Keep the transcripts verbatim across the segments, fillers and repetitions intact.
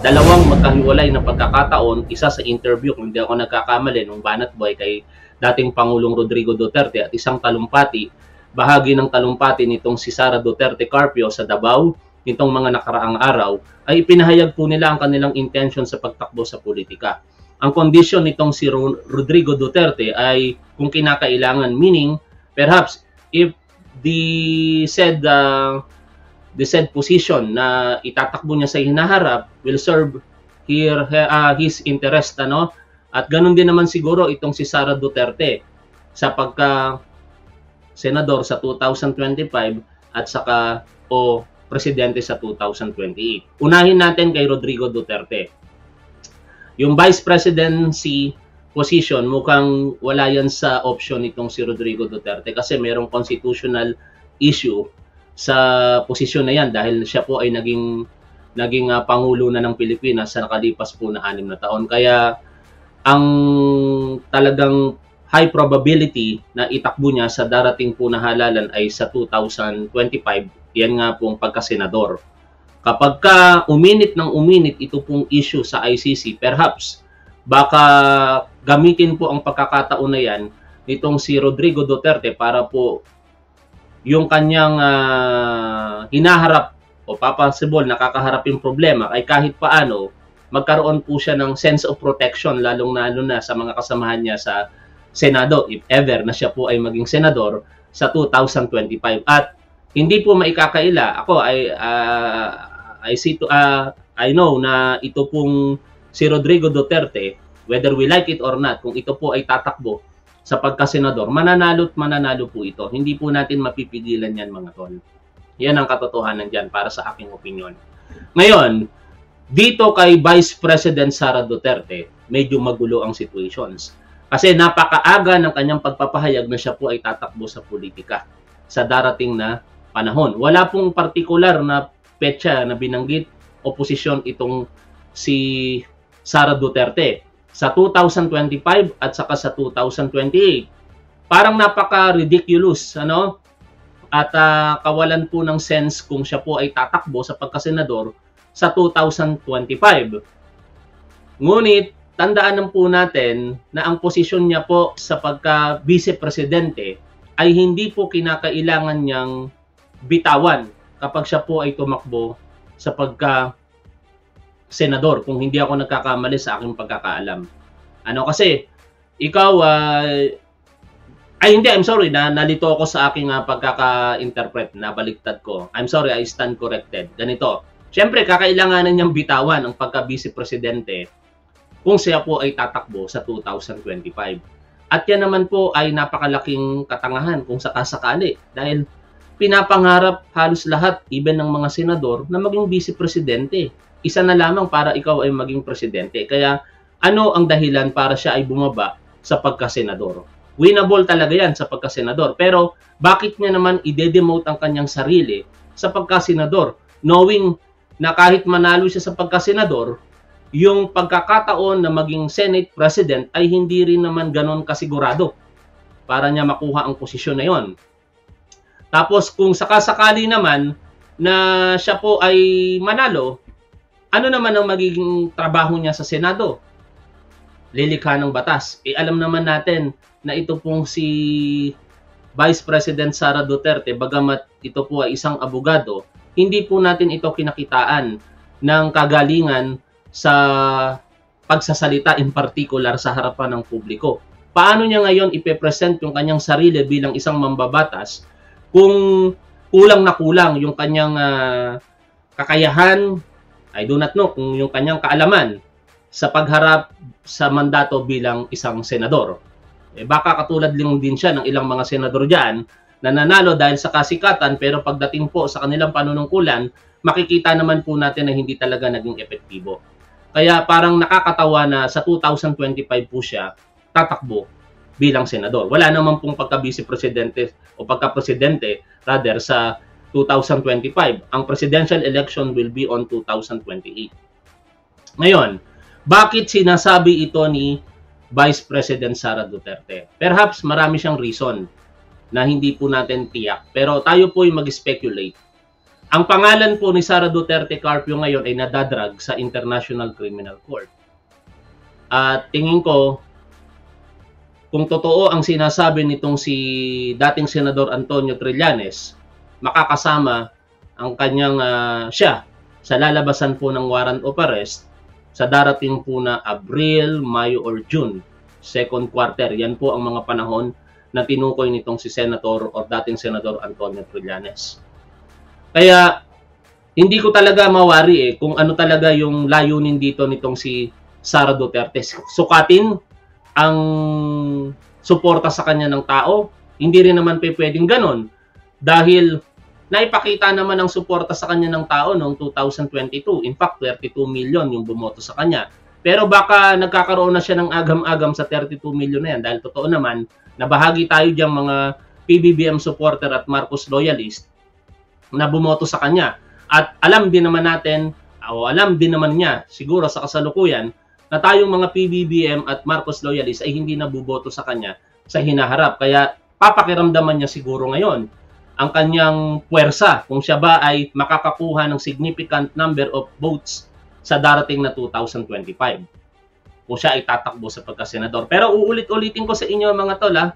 dalawang magkahiwalay na pagkakataon, isa sa interview, kung hindi ako nagkakamali, nung Banat Boy kay dating Pangulong Rodrigo Duterte at isang talumpati, bahagi ng talumpati nitong si Sara Duterte Carpio sa Davao, nitong mga nakaraang araw, ay ipinahayag po nila ang kanilang intention sa pagtakbo sa politika. Ang kondisyon nitong si Rodrigo Duterte ay kung kinakailangan, meaning perhaps if the said uh, the said position na itatakbo niya sa hinaharap will serve here, uh, his interest, ano? At ganun din naman siguro itong si Sara Duterte sa pagka senador sa two thousand twenty-five at saka o presidente sa two thousand twenty-eight. Unahin natin kay Rodrigo Duterte. Yung vice presidency position, mukhang wala yan sa option nitong si Rodrigo Duterte kasi merong constitutional issue sa posisyon na yan dahil siya po ay naging naging uh, pangulo na ng Pilipinas sa nakalipas po na anim na taon. Kaya ang talagang high probability na itakbo niya sa darating po na halalan ay sa two thousand twenty-five, yan nga pong pagkasenador. Kapag ka uminit ng uminit ito pong issue sa I C C, perhaps baka gamitin po ang pagkakataon na yan nitong si Rodrigo Duterte para po yung kanyang uh, hinaharap o possible nakakaharapin problema ay kahit paano magkaroon po siya ng sense of protection lalong-lalo na sa mga kasamahan niya sa Senado if ever na siya po ay maging senador sa two thousand twenty-five. At hindi po maikakaila, ako ay uh, I see to, uh, I know na ito pong si Rodrigo Duterte, whether we like it or not, kung ito po ay tatakbo sa pagkasenador, mananalo at mananalo po ito. Hindi po natin mapipigilan yan, mga tol. Yan ang katotohanan dyan para sa aking opinion. Ngayon, dito kay Vice President Sara Duterte, medyo magulo ang situations. Kasi napakaaga ng kanyang pagpapahayag na siya po ay tatakbo sa politika sa darating na panahon. Wala pong partikular na petsa na binanggit o posisyon itong si Sara Duterte sa two thousand twenty-five at saka sa two thousand twenty-eight. Parang napaka-ridiculous, ano? At uh, kawalan po ng sense kung siya po ay tatakbo sa pagkasenador sa two thousand twenty-five. Ngunit, tandaan lang po natin na ang posisyon niya po sa pagka-vice-presidente ay hindi po kinakailangan niyang bitawan kapag siya po ay tumakbo sa pagka senador, kung hindi ako nagkakamali sa aking pagkakaalam. Ano kasi, ikaw, uh, ay hindi, I'm sorry, na nalito ako sa aking uh, pagkaka-interpret, nabaliktad ko. I'm sorry, I stand corrected. Ganito, siyempre, kakailanganan niyang bitawan ang pagka-vice-presidente kung siya po ay tatakbo sa two thousand twenty-five. At yan naman po ay napakalaking katangahan kung sakasakali dahil pinapangarap halos lahat, even ng mga senador, na maging vice-presidente. Isa na lamang para ikaw ay maging presidente. Kaya ano ang dahilan para siya ay bumaba sa pagkasenador? Winnable talaga yan sa pagkasenador. Pero bakit niya naman ide-demote ang kanyang sarili sa pagkasenador? Knowing na kahit manalo siya sa pagkasenador, yung pagkakataon na maging Senate President ay hindi rin naman ganon kasigurado para niya makuha ang posisyon na yon. Tapos kung sakasakali naman na siya po ay manalo, ano naman ang magiging trabaho niya sa Senado? Lilikha ng batas. E alam naman natin na ito pong si Vice President Sara Duterte, bagamat ito po ay isang abogado, hindi po natin ito kinakitaan ng kagalingan sa pagsasalita in particular sa harapan ng publiko. Paano niya ngayon ipepresent yung kanyang sarili bilang isang mambabatas kung kulang na kulang yung kanyang uh, kakayahan, I do not know kung yung kanyang kaalaman sa pagharap sa mandato bilang isang senador. Eh, baka katulad lang din siya ng ilang mga senador dyan na nanalo dahil sa kasikatan, pero pagdating po sa kanilang panunungkulan, makikita naman po natin na hindi talaga naging epektibo. Kaya parang nakakatawa na sa two thousand twenty-five po siya tatakbo bilang senador. Wala naman pong pagka-vice-presidente o pagka-presidente rather sa two thousand twenty-five. Ang presidential election will be on two thousand twenty-eight. Ngayon, bakit sinasabi ito ni Vice President Sara Duterte? Perhaps marami siyang reason na hindi po natin tiyak. Pero tayo po ay mag-speculate. Ang pangalan po ni Sara Duterte Carpio ngayon ay nadadrag sa International Criminal Court. At tingin ko, kung totoo ang sinasabi nitong si dating Senador Antonio Trillanes, makakasama ang kanyang uh, siya sa lalabasan po ng warrant of arrest sa darating po na Abril, Mayo or June, second quarter. Yan po ang mga panahon na tinukoy nitong si Senator o dating Senador Antonio Trillanes. Kaya hindi ko talaga mawari eh kung ano talaga yung layunin dito nitong si Sara Duterte. Sukatin ang suporta sa kanya ng tao. Hindi rin naman pwedeng ganon dahil naipakita naman ang suporta sa kanya ng tao noong two thousand twenty-two. In fact, thirty-two million yung bumoto sa kanya. Pero baka nagkakaroon na siya ng agam-agam sa thirty-two million na yan dahil totoo naman na bahagi tayo diyang mga P B B M supporter at Marcos loyalist na bumoto sa kanya. At alam din naman natin, o alam din naman niya, siguro sa kasalukuyan, na tayong mga P B B M at Marcos loyalist ay hindi nabuboto sa kanya sa hinaharap. Kaya papakiramdaman niya siguro ngayon ang kanyang puwersa kung siya ba ay makakakuha ng significant number of votes sa darating na two thousand twenty-five. Kung siya ay tatakbo sa pagkasenador. Pero uulit-ulitin ko sa inyo mga tol, ha,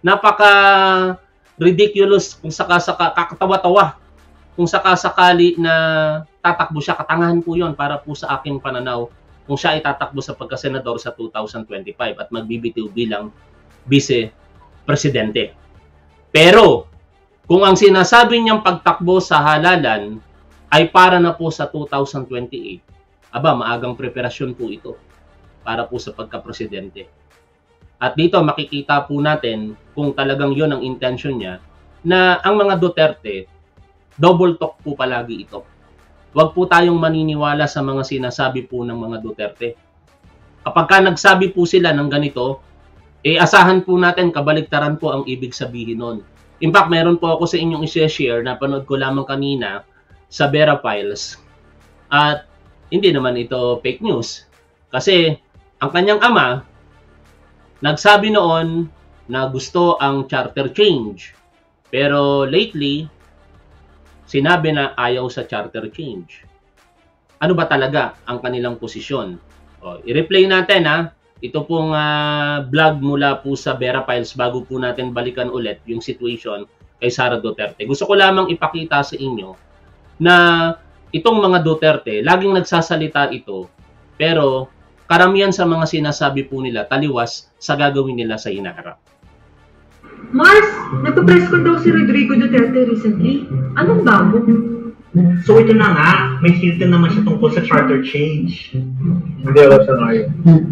napaka-ridiculous kung saka-saka, kakatawa-tawa kung sakasakali na tatakbo siya. Katangahan po yon para po sa aking pananaw kung siya ay tatakbo sa pagkasenador sa two thousand twenty-five at magbibitiw bilang vice-presidente. Pero kung ang sinasabi niyang pagtakbo sa halalan ay para na po sa two thousand twenty-eight, aba, maagang preparasyon po ito para po sa pagka-presidente. At dito makikita po natin kung talagang yon ang intention niya na ang mga Duterte, double talk po palagi ito. Huwag po tayong maniniwala sa mga sinasabi po ng mga Duterte. Kapag ka nagsabi po sila ng ganito, eh asahan po natin kabaligtaran po ang ibig sabihin nun. In fact, meron po ako sa inyong i-share na panood ko lamang kanina sa Vera Files. At hindi naman ito fake news. Kasi ang kanyang ama nagsabi noon na gusto ang charter change. Pero lately, sinabi na ayaw sa charter change. Ano ba talaga ang kanilang posisyon? O, i-replay natin ha. Ito pong uh, vlog mula po sa Vera Files bago po natin balikan ulit yung situation kay Sara Duterte. Gusto ko lamang ipakita sa inyo na itong mga Duterte, laging nagsasalita ito, pero karamihan sa mga sinasabi po nila taliwas sa gagawin nila sa hinaharap. Mars, nagpa-press con daw si Rodrigo Duterte recently. Anong bago? So ito na nga, may filter naman siya tungkol sa charter change. Hindi ako sangayon.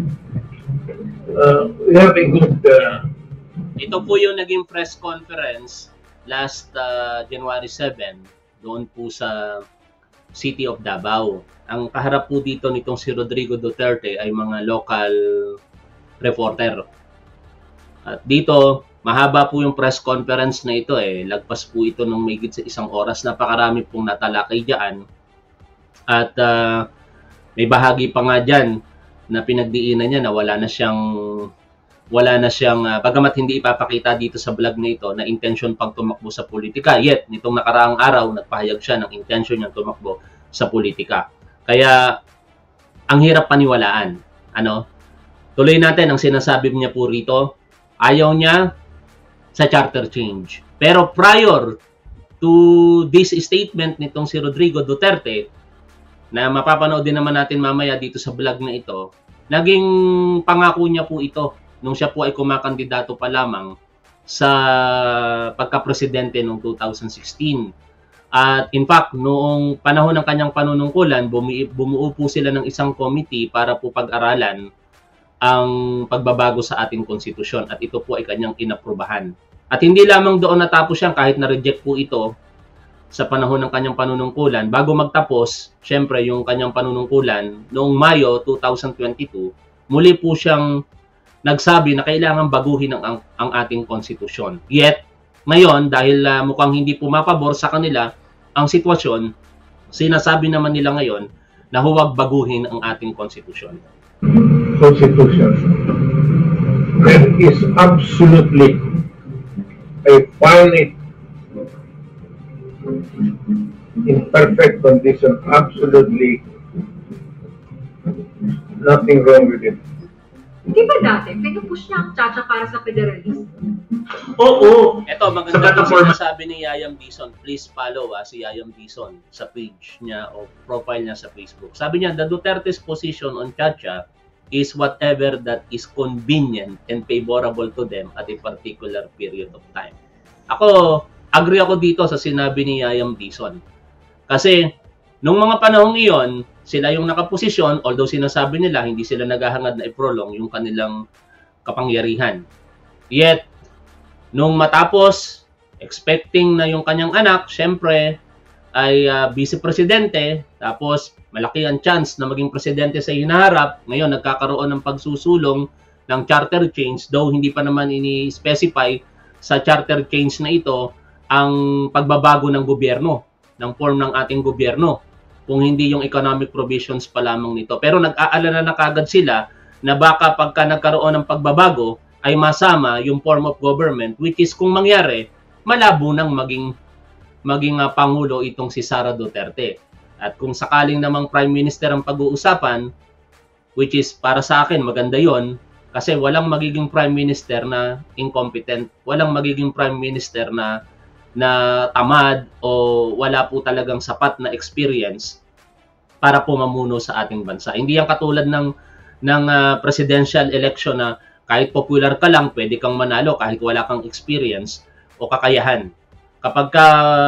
Uh, we have a good... Uh... Ito po yung naging press conference last uh, January seventh, doon po sa City of Davao. Ang kaharap po dito nitong si Rodrigo Duterte ay mga local reporter. At dito, mahaba po yung press conference na ito eh. Lagpas po ito ng mahigit sa isang oras. Napakarami pong natalakay dyan. At uh, may bahagi pa nga dyan na pinagdiinan niya na wala na siyang wala na siyang uh, bagamat hindi ipapakita dito sa vlog na ito na intention pang tumakbo sa politika. Yet, nitong nakaraang araw, nagpahayag siya ng intention niyang tumakbo sa politika. Kaya, ang hirap paniwalaan. Ano? Tuloy natin ang sinasabi niya po rito. Ayaw niya sa charter change. Pero prior to this statement nitong si Rodrigo Duterte, na mapapanood din naman natin mamaya dito sa vlog na ito, naging pangako niya po ito nung siya po ay kumakandidato pa lamang sa pagka-presidente noong two thousand sixteen. At in fact, noong panahon ng kanyang panunungkulan, bumi bumuo po sila ng isang committee para po pag-aralan ang pagbabago sa ating konstitusyon at ito po ay kanyang inaprubahan. At hindi lamang doon natapos yan kahit na-reject po ito sa panahon ng kanyang panunungkulan. Bago magtapos, syempre yung kanyang panunungkulan, noong Mayo two thousand twenty-two, muli po siyang nagsabi na kailangan baguhin ang, ang, ang ating konstitusyon. Yet, ngayon, dahil uh, mukhang hindi pumapabor sa kanila ang sitwasyon, sinasabi naman nila ngayon na huwag baguhin ang ating konstitusyon. Constitution. There is absolutely a finite in perfect condition. Absolutely nothing wrong with it. Di ba dati, pinupush niya ang Chacha para sa federalist? Oo. Ito, Sa maganda yung plataforma. sinasabi ni Yayam Dizon. Please follow ah, si Yayam Dizon sa page niya o profile niya sa Facebook. Sabi niya, the Duterte's position on Chacha is whatever that is convenient and favorable to them at a particular period of time. Ako, agree ako dito sa sinabi ni Yayam Dizon. Kasi, nung mga panahong iyon, sila yung nakaposisyon, although sinasabi nila hindi sila naghahangad na i-prolong yung kanilang kapangyarihan. Yet, nung matapos, expecting na yung kanyang anak, syempre, ay uh, vice-presidente, tapos malaki ang chance na maging presidente sa hinaharap, ngayon nagkakaroon ng pagsusulong ng charter change, though hindi pa naman ini-specify sa charter change na ito ang pagbabago ng gobyerno, ng form ng ating gobyerno, kung hindi yung economic provisions pa lamang nito. Pero nag-aalala na kagad sila na baka pagka nagkaroon ng pagbabago ay masama yung form of government, which is kung mangyari, malabo nang maging, maging uh, Pangulo itong si Sara Duterte. At kung sakaling namang Prime Minister ang pag-uusapan, which is para sa akin maganda yon, kasi walang magiging Prime Minister na incompetent, walang magiging Prime Minister na na tamad o wala po talagang sapat na experience para po mamuno sa ating bansa. Hindi yan katulad ng ng uh, presidential election na kahit popular ka lang, pwede kang manalo kahit wala kang experience o kakayahan. Kapag ka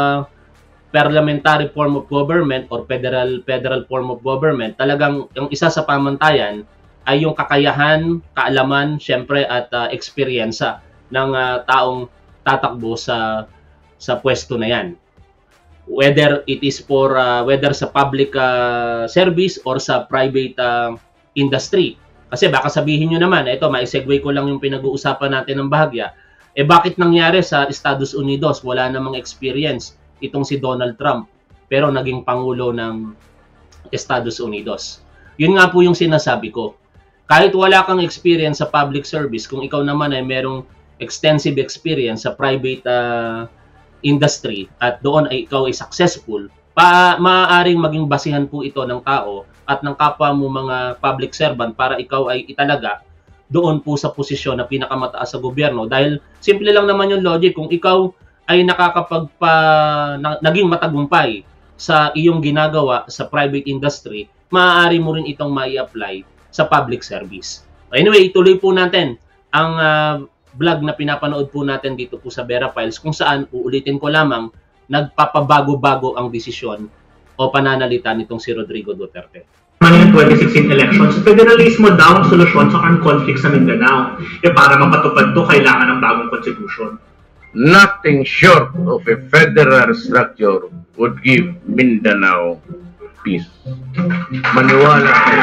parliamentary form of government or federal federal form of government, talagang yung isa sa pamantayan ay yung kakayahan, kaalaman, syempre at uh, eksperyensa ng uh, taong tatakbo sa sa pwesto na yan. Whether it is for uh, whether sa public uh, service or sa private uh, industry. Kasi baka sabihin nyo naman, ito mai-segue ko lang yung pinag-uusapan natin ng bahagya, eh bakit nangyari sa Estados Unidos wala namang experience itong si Donald Trump pero naging pangulo ng Estados Unidos? Yun nga po yung sinasabi ko. Kahit wala kang experience sa public service, kung ikaw naman ay merong extensive experience sa private uh, industry at doon ay ikaw ay successful, pa maaaring maging basihan po ito ng tao at ng kapwa mo mga public servant para ikaw ay italaga doon po sa posisyon na pinakamataas sa gobyerno. Dahil simple lang naman yung logic, kung ikaw ay nakakapagpa na, naging matagumpay sa iyong ginagawa sa private industry, maaari mo rin itong mai-apply sa public service. Anyway, ituloy po natin ang uh, vlog na pinapanood po natin dito po sa Vera Files, kung saan, uulitin ko lamang, nagpapabago-bago ang desisyon o pananalita nitong si Rodrigo Duterte. Ng twenty sixteen elections, federalismo daw ang solusyon sa current conflict sa Mindanao. E para mapatupad to, kailangan ng bagong constitution. Nothing short of a federal structure would give Mindanao peace. Maniwala kayo.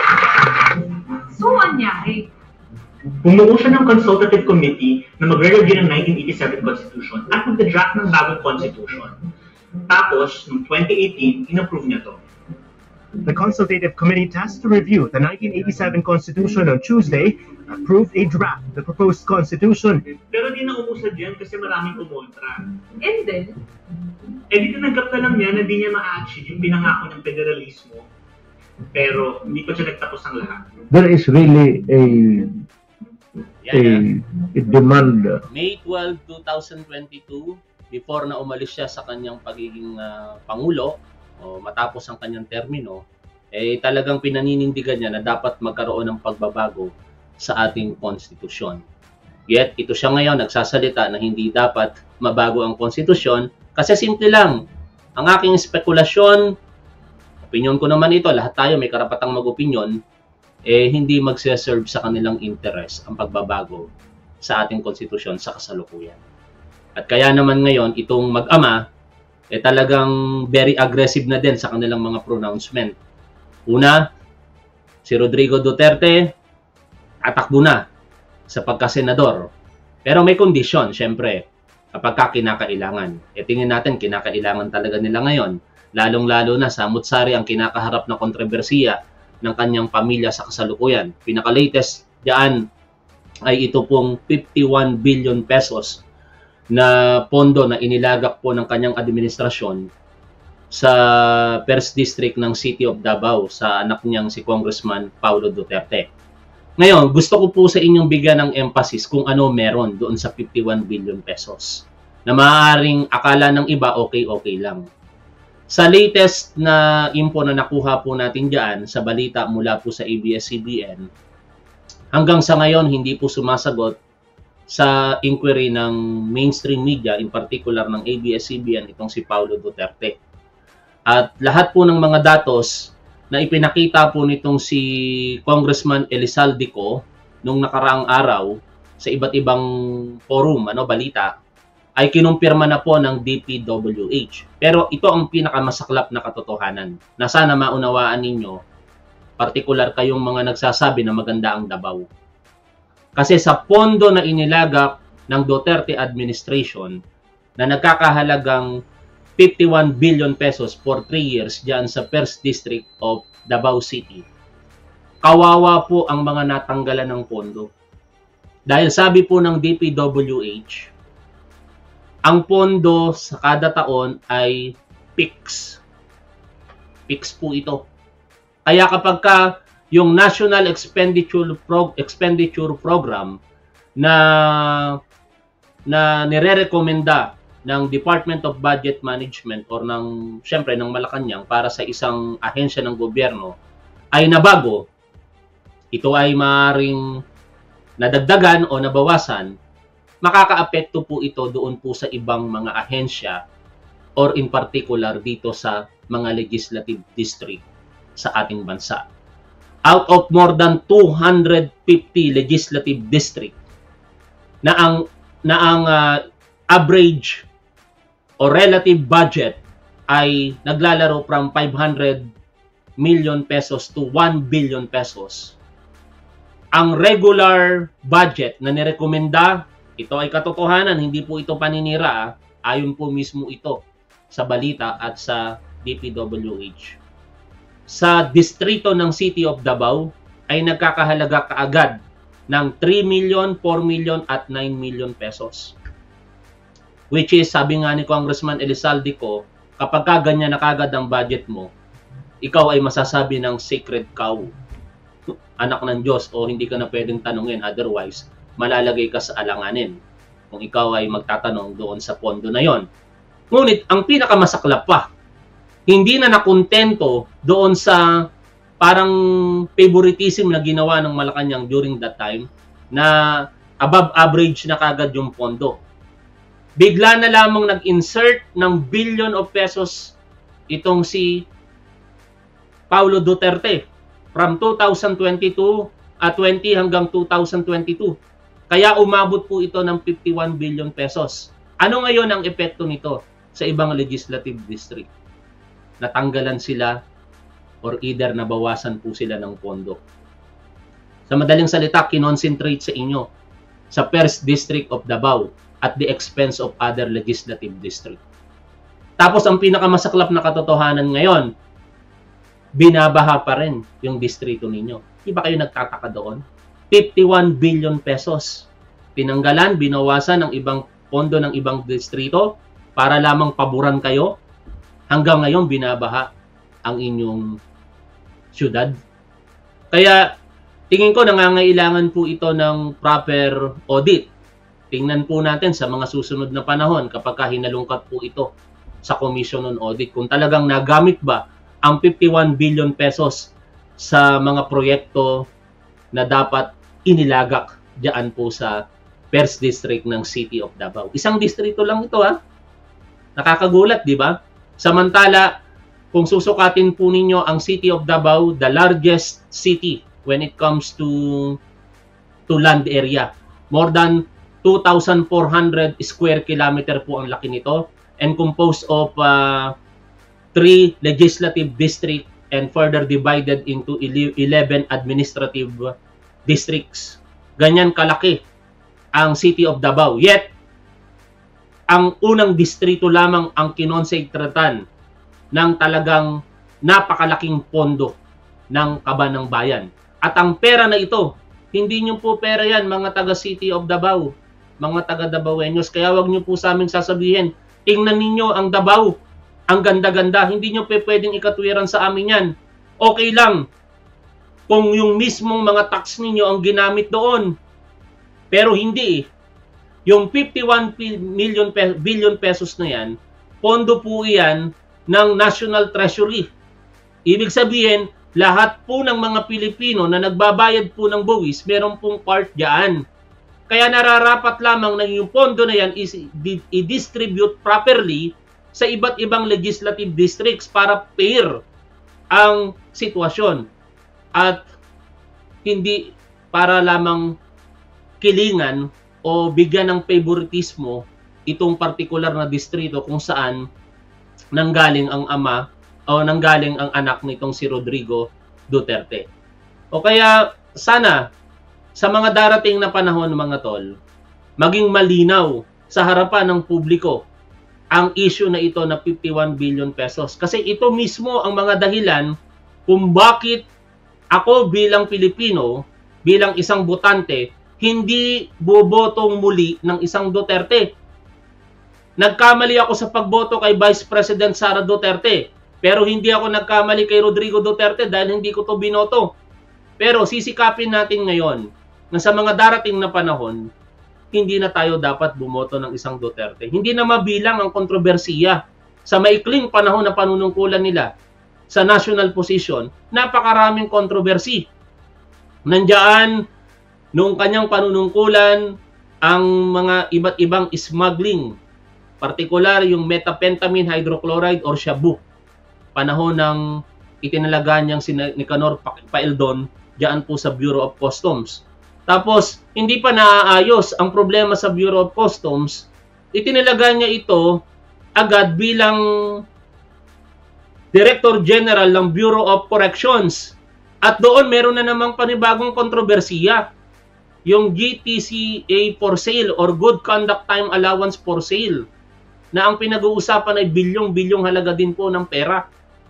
So, anyari? Bumuo siya ng consultative committee na magre-review ng nineteen eighty-seven Constitution at mag-draft ng bagong Constitution. Tapos, noong twenty eighteen, in-approve niya to. The consultative committee tasked to review the nineteen eighty-seven Constitution on Tuesday approved a draft of the proposed Constitution. Pero di na umusad yan kasi maraming kumontra. And then, Eh di tinanggap na lang niya na di niya ma-achieve yung pinangako ng federalismo. Pero hindi pa siya nagtapos ang lahat. There is really a a, Yan, a demand. May twelfth, twenty twenty-two, before na umalis siya sa kanyang pagiging uh, Pangulo, o matapos ang kanyang termino, eh talagang pinaninindigan niya na dapat magkaroon ng pagbabago sa ating konstitusyon. Yet, ito siya ngayon nagsasalita na hindi dapat mabago ang konstitusyon kasi simple lang. Ang aking spekulasyon, opinion ko naman ito, lahat tayo may karapatang mag-opinion, eh hindi magse-serve sa kanilang interest ang pagbabago sa ating konstitusyon sa kasalukuyan. At kaya naman ngayon, itong mag-ama, eh talagang very aggressive na din sa kanilang mga pronouncement. Una, si Rodrigo Duterte, atakbo na sa pagkasenador. Pero may condition, syempre, kapag kinakailangan. E tingin natin, kinakailangan talaga nila ngayon. Lalong-lalo na sa Mutsari ang kinakaharap na kontrobersiya ng kanyang pamilya sa kasalukuyan. Pinaka-latest diyan ay ito pong fifty-one billion pesos na pondo na inilagak po ng kanyang administrasyon sa First District ng City of Davao sa anak niyang si Congressman Paulo Duterte. Ngayon, gusto ko po sa inyong bigyan ng emphasis kung ano meron doon sa fifty-one billion pesos na maaaring akala ng iba okay-okay lang. Sa latest na info na nakuha po natin dyan sa balita mula po sa A B S C B N, hanggang sa ngayon hindi po sumasagot sa inquiry ng mainstream media, in particular ng A B S C B N, itong si Paulo Duterte. At lahat po ng mga datos na ipinakita po nitong si Congressman Elizalde Co nung nakaraang araw sa iba't ibang forum, ano, balita, ay kinumpirma na po ng D P W H. Pero ito ang pinakamasaklap na katotohanan na sana maunawaan ninyo, partikular kayong mga nagsasabi na maganda ang Davao. Kasi sa pondo na inilagak ng Duterte administration na nagkakahalagang fifty-one billion pesos for three years diyan sa First District of Davao City, kawawa po ang mga natanggalan ng pondo. Dahil sabi po ng D P W H, ang pondo sa kada taon ay fix. Fix po ito. Kaya kapag ka yung National Expenditure Pro Expenditure Program na na nire-rekomenda ng Department of Budget Management or ng syempre ng Malacanang para sa isang ahensya ng gobyerno ay nabago, ito ay maaaring nadagdagan o nabawasan, makakaapekto po ito doon po sa ibang mga ahensya or in particular dito sa mga legislative district sa ating bansa. Out of more than two hundred fifty legislative district na ang na ang uh, average o relative budget ay naglalaro from five hundred million pesos to one billion pesos. Ang regular budget na nirekomenda, ito ay katotohanan, hindi po ito paninira, ayon po mismo ito sa balita at sa D P W H. Sa distrito ng City of Davao ay nagkakahalaga kaagad ng three million, four million at nine million pesos. Which is, sabi nga ni Congressman Elizalde Co, kapag ka ganyan na kagad ang budget mo, ikaw ay masasabi ng sacred cow, anak ng Diyos, o hindi ka na pwedeng tanungin, otherwise malalagay ka sa alanganin kung ikaw ay magtatanong doon sa pondo na yon. Ngunit ang pinakamasaklap pa, hindi na nakontento doon sa parang favoritism na ginawa ng Malacanang during that time na above average na kagad yung pondo. Bigla na lamang nag-insert ng billion of pesos itong si Paulo Duterte from two thousand twenty-two at twenty hanggang two thousand twenty-two. Kaya umabot po ito ng fifty-one billion pesos. Ano ngayon ang epekto nito sa ibang legislative district? Natanggalan sila or either nabawasan po sila ng pondo. Sa madaling salita, kinonsentrate sa inyo sa First District of Davao at the expense of other legislative district. Tapos ang pinakamasaklap na katotohanan ngayon, binabaha pa rin yung distrito ninyo. Di ba kayo nagtataka doon? fifty-one billion pesos. Pinanggalan, binawasan ng ibang pondo ng ibang distrito para lamang paboran kayo. Hanggang ngayon, binabaha ang inyong syudad. Kaya tingin ko nangangailangan po ito ng proper audit. Tingnan po natin sa mga susunod na panahon kapag hinalungkat po ito sa Commission on Audit kung talagang nagamit ba ang fifty-one billion pesos sa mga proyekto na dapat inilagak diyan po sa First District ng City of Davao. Isang distrito lang ito, ha? Nakakagulat, di ba? Samantala, kung susukatin po ninyo ang City of Davao, the largest city when it comes to to land area. More than two thousand four hundred square kilometer po ang laki nito and composed of uh, three legislative district and further divided into eleven administrative districts. Ganyan kalaki ang City of Davao. Yet, ang unang distrito lamang ang kinonsentratan ng talagang napakalaking pondo ng kaban ng bayan. At ang pera na ito, hindi nyo po pera yan, mga taga City of Davao, mga taga Davaoenos. Kaya wag nyo po sa amin sasabihin, tingnan ninyo ang Davao, ang ganda-ganda. Hindi nyo pe pwedeng ikatwiran sa amin yan. Okay lang kung yung mismong mga tax ninyo ang ginamit doon. Pero hindi. Yung fifty-one million pe billion pesos na yan, pondo po yan ng National Treasury. Ibig sabihin, lahat po ng mga Pilipino na nagbabayad po ng buwis, meron pong part dyan. Kaya nararapat lamang na yung pondo na yan is i-distribute properly sa iba't ibang legislative districts para fair ang sitwasyon. At hindi para lamang kilingan o bigyan ng favoritismo itong particular na distrito kung saan nanggaling ang ama o nanggaling ang anak nitong si Rodrigo Duterte. O kaya sana sa mga darating na panahon, mga tol, maging malinaw sa harapan ng publiko ang issue na ito na fifty-one billion pesos. Kasi ito mismo ang mga dahilan kung bakit ako bilang Pilipino, bilang isang botante, hindi bobotong muli ng isang Duterte. Nagkamali ako sa pagboto kay Vice President Sara Duterte, pero hindi ako nagkamali kay Rodrigo Duterte dahil hindi ko to binoto. Pero sisikapin natin ngayon na sa mga darating na panahon, hindi na tayo dapat bumoto ng isang Duterte. Hindi na mabilang ang kontrobersiya. Sa maikling panahon na panunungkulan nila sa national position, napakaraming kontrobersi. Nandiyan, noong kanyang panunungkulan, ang mga iba't ibang smuggling, partikular yung methamphetamine hydrochloride or shabu. Panahon ng itinalaga niyang si Nicanor Paeldon diyan po sa Bureau of Customs. Tapos, hindi pa naaayos ang problema sa Bureau of Customs, itinalaga niya ito agad bilang Director General ng Bureau of Corrections. At doon meron na namang panibagong kontrobersiya. Yung G T C A for sale or Good Conduct Time Allowance for sale na ang pinag-uusapan ay bilyong-bilyong halaga din po ng pera.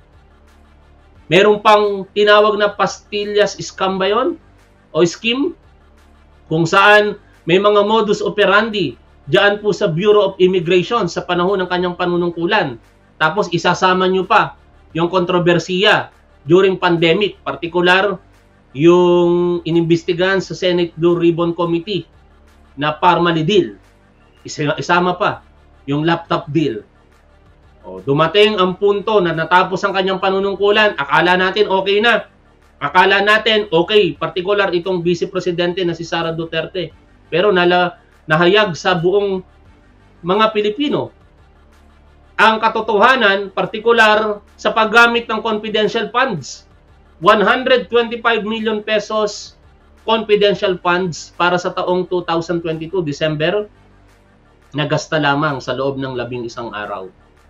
Meron pang tinawag na pastillas scam ba yun? O scheme? Kung saan may mga modus operandi diyan po sa Bureau of Immigration sa panahon ng kanyang panunungkulan. Tapos isasama nyo pa yung kontrobersiya during pandemic, particular yung inimbestigahan sa Senate Blue Ribbon Committee na Parmali deal. Isama pa yung laptop deal. O, dumating ang punto na natapos ang kanyang panunungkulan, akala natin okay na. Akala natin, okay, particular itong Vice Presidente na si Sara Duterte. Pero nala, nahayag sa buong mga Pilipino ang katotohanan, particular sa paggamit ng confidential funds. one hundred twenty-five million pesos confidential funds para sa taong two thousand twenty-two, December, nagasta lamang sa loob ng labing isang araw.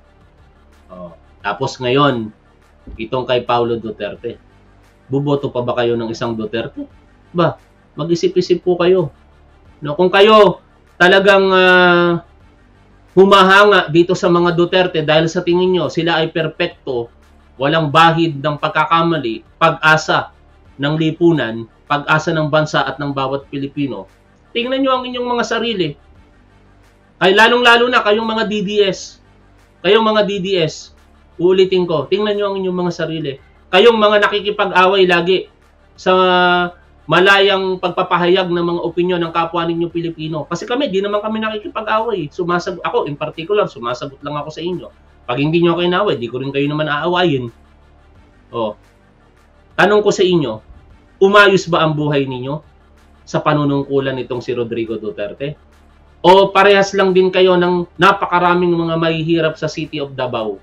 Oh, tapos ngayon, itong kay Paulo Duterte. Buboto pa ba kayo ng isang Duterte? Ba, mag-isip-isip po kayo. No, kung kayo talagang uh, humahanga dito sa mga Duterte dahil sa tingin nyo sila ay perpekto, walang bahid ng pagkakamali, pag-asa ng lipunan, pag-asa ng bansa at ng bawat Pilipino, tingnan nyo ang inyong mga sarili. Ay lalong-lalo na kayong mga D D S. Kayong mga D D S, uulitin ko, tingnan nyo ang inyong mga sarili. Kayong mga nakikipag-away lagi sa malayang pagpapahayag ng mga opinyon ng kapwa ninyo Pilipino. Kasi kami, di naman kami nakikipag-away. Sumasag ako, in particular, sumasagot lang ako sa inyo. Pag hindi nyo kayo naway, di ko rin kayo naman aawayin. O, tanong ko sa inyo, umayos ba ang buhay ninyo sa panunungkulan nitong si Rodrigo Duterte? O parehas lang din kayo ng napakaraming mga mahihirap sa City of Davao?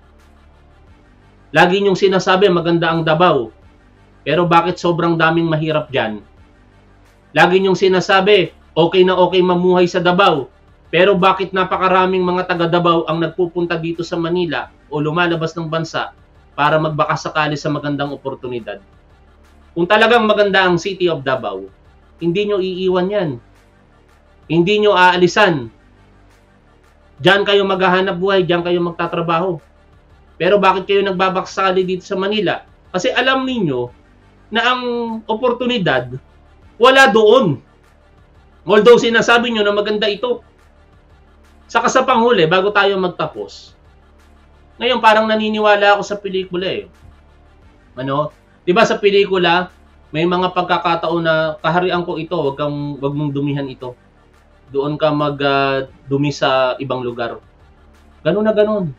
Lagi niyong sinasabi maganda ang Davao. Pero bakit sobrang daming mahirap dyan? Lagi niyong sinasabi okay na okay mamuhay sa Davao. Pero bakit napakaraming mga taga Davao ang nagpupunta dito sa Manila o lumalabas ng bansa para magbakasakali sa magandang oportunidad? Kung talagang maganda ang City of Davao, hindi nyo iiwan yan. Hindi nyo aalisan. Diyan kayo maghahanap buhay, diyan kayo magtatrabaho. Pero bakit kayo nagbabaksali dito sa Manila? Kasi alam niyo na ang oportunidad wala doon. Although sinasabi nyo na maganda ito. Saka sa panghuli, bago tayo magtapos, Ngayon, parang naniniwala ako sa pelikula eh. Ano? Diba sa pelikula, may mga pagkakataon na kaharian ko ito, wag kang wag mong dumihan ito. Doon ka mag uh, dumi sa ibang lugar. Ganun na ganun.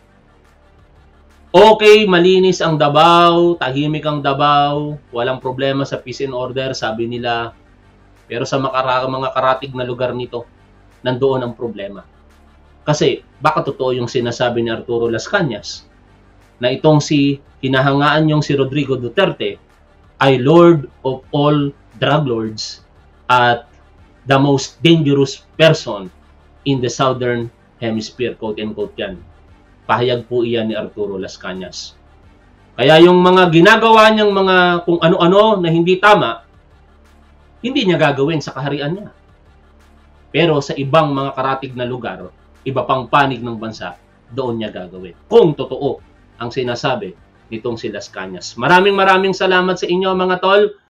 Okay, malinis ang Davao, tahimik ang Davao, walang problema sa peace and order, sabi nila. Pero sa makara mga karatig na lugar nito, nandoon ang problema. Kasi baka totoo yung sinasabi ni Arturo Las Cañas na itong si hinahangaan yung si Rodrigo Duterte ay Lord of all drug lords at the most dangerous person in the Southern Hemisphere, quote and quote yan. Pahayag po iyan ni Arturo Las Cañas. Kaya yung mga ginagawa niyang mga kung ano-ano na hindi tama, hindi niya gagawin sa kaharian niya. Pero sa ibang mga karatig na lugar, iba pang panig ng bansa, doon niya gagawin. Kung totoo ang sinasabi nitong si Las Cañas. Maraming maraming salamat sa inyo mga tol.